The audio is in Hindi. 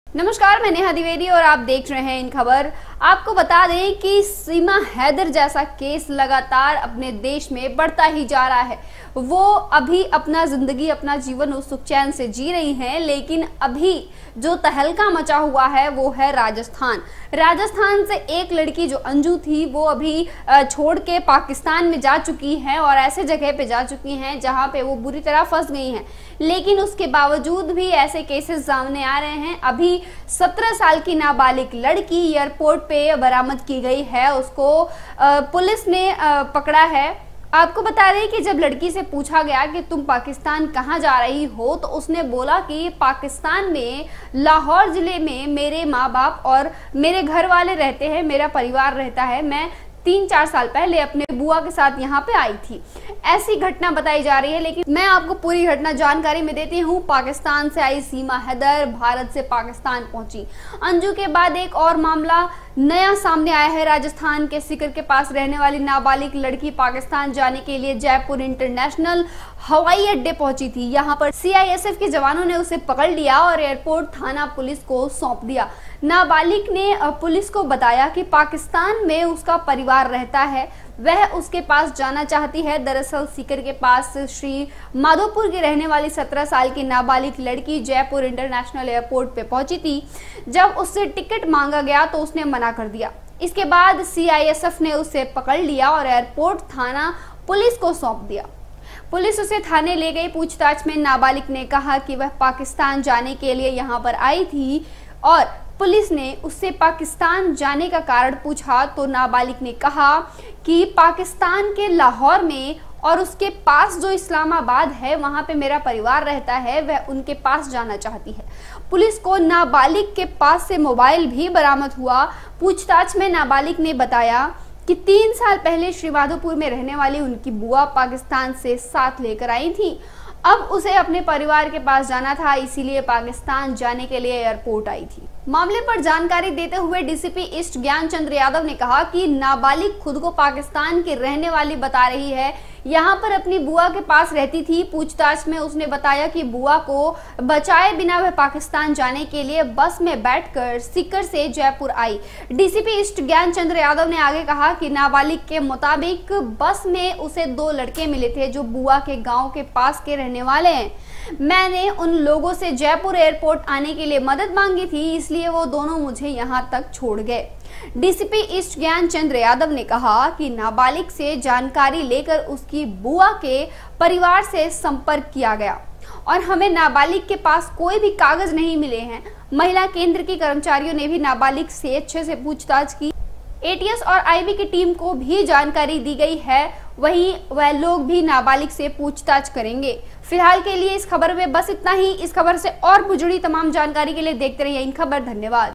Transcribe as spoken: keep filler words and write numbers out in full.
नमस्कार, मैं नेहा द्विवेदी और आप देख रहे हैं इन खबर। आपको बता दें कि सीमा हैदर जैसा केस लगातार अपने देश में बढ़ता ही जा रहा है। वो अभी अपना जिंदगी अपना जीवन उस सुख चैन से जी रही हैं, लेकिन अभी जो तहलका मचा हुआ है वो है राजस्थान। राजस्थान से एक लड़की जो अंजू थी वो अभी छोड़ के पाकिस्तान में जा चुकी है और ऐसे जगह पे जा चुकी हैं जहां पे वो बुरी तरह फंस गई हैं, लेकिन उसके बावजूद भी ऐसे केसेस सामने आ रहे हैं। अभी सत्रह साल की नाबालिग लड़की एयरपोर्ट पे बरामद की गई है, उसको पुलिस ने पकड़ा है। आपको बता रहे कि जब लड़की से पूछा गया कि तुम पाकिस्तान कहाँ जा रही हो, तो उसने बोला कि पाकिस्तान में लाहौर जिले में मेरे माँ बाप और मेरे घर वाले रहते हैं, मेरा परिवार रहता है। मैं तीन चार साल पहले अपने बुआ के साथ यहाँ पे आई थी। ऐसी घटना बताई जा रही है, लेकिन मैं आपको पूरी घटना जानकारी में देती हूँ। पाकिस्तान से आई सीमा हैदर भारत से पाकिस्तान पहुंची। अंजू के बाद एक और मामला नया सामने आया है। राजस्थान के सीकर के पास रहने वाली नाबालिग लड़की पाकिस्तान जाने के लिए जयपुर इंटरनेशनल हवाई अड्डे पहुंची थी। यहाँ पर सी आई एस एफ के जवानों ने उसे पकड़ लिया और एयरपोर्ट थाना पुलिस को सौंप दिया। नाबालिग ने पुलिस को बताया कि पाकिस्तान में उसका परिवार रहता है, वह उसके पास जाना चाहती है। दरअसल सीकर के पास श्री माधोपुर की रहने वाली सत्रह साल की नाबालिग लड़की जयपुर इंटरनेशनल एयरपोर्ट पे पहुंची थी। जब उससे टिकट मांगा गया तो उसने मना कर दिया। इसके बाद सी आई एस एफ ने उसे पकड़ लिया और एयरपोर्ट थाना पुलिस को सौंप दिया। पुलिस उसे थाने ले गई। पूछताछ में नाबालिग ने कहा कि वह पाकिस्तान जाने के लिए यहाँ पर आई थी और पुलिस ने उससे पाकिस्तान जाने का कारण पूछा तो नाबालिग ने कहा कि पाकिस्तान के लाहौर में और उसके पास जो इस्लामाबाद है वहां पे मेरा परिवार रहता है, वह उनके पास जाना चाहती है। पुलिस को नाबालिग के पास से मोबाइल भी बरामद हुआ। पूछताछ में नाबालिग ने बताया कि तीन साल पहले श्रीमाधोपुर में रहने वाली उनकी बुआ पाकिस्तान से साथ लेकर आई थी। अब उसे अपने परिवार के पास जाना था, इसीलिए पाकिस्तान जाने के लिए एयरपोर्ट आई थी। मामले पर जानकारी देते हुए D C P east Gyan Chandra Yadav ने कहा कि नाबालिग खुद को पाकिस्तान की रहने वाली बता रही है, यहाँ पर अपनी बुआ के पास रहती थी। पूछताछ में उसने बताया कि बुआ को बचाए बिना वह पाकिस्तान जाने के लिए बस में बैठकर सीकर से जयपुर आई। D C P east Gyan Chandra Yadav ने आगे कहा कि नाबालिग के मुताबिक बस में उसे दो लड़के मिले थे जो बुआ के गाँव के पास के रहने वाले हैं। मैंने उन लोगों से जयपुर एयरपोर्ट आने के लिए मदद मांगी थी, इसलिए वो दोनों मुझे यहाँ तक छोड़ गए। D C P east Gyan Chandra Yadav ने कहा कि नाबालिग से जानकारी लेकर उसकी बुआ के परिवार से संपर्क किया गया और हमें नाबालिग के पास कोई भी कागज नहीं मिले हैं। महिला केंद्र के कर्मचारियों ने भी नाबालिग से अच्छे से पूछताछ की। ए टी एस और आई बी की टीम को भी जानकारी दी गई है, वहीं वह लोग भी नाबालिग से पूछताछ करेंगे। फिलहाल के लिए इस खबर में बस इतना ही। इस खबर से और जुड़ी तमाम जानकारी के लिए देखते रहिए इन खबर। धन्यवाद।